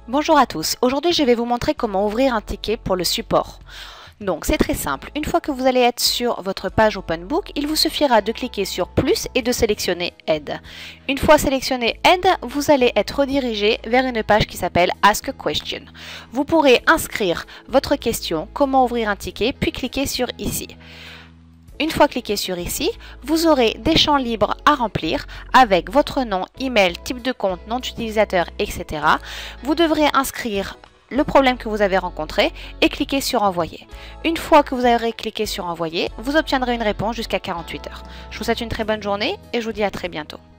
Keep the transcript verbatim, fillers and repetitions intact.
Bonjour à tous, aujourd'hui je vais vous montrer comment ouvrir un ticket pour le support. Donc c'est très simple, une fois que vous allez être sur votre page OpenBook, il vous suffira de cliquer sur plus et de sélectionner Aide. Une fois sélectionné Aide, vous allez être redirigé vers une page qui s'appelle Ask a Question. Vous pourrez inscrire votre question, comment ouvrir un ticket, puis cliquer sur ici. Une fois cliqué sur ici, vous aurez des champs libres à remplir avec votre nom, email, type de compte, nom d'utilisateur, et cetera. Vous devrez inscrire le problème que vous avez rencontré et cliquer sur envoyer. Une fois que vous aurez cliqué sur envoyer, vous obtiendrez une réponse jusqu'à quarante-huit heures. Je vous souhaite une très bonne journée et je vous dis à très bientôt.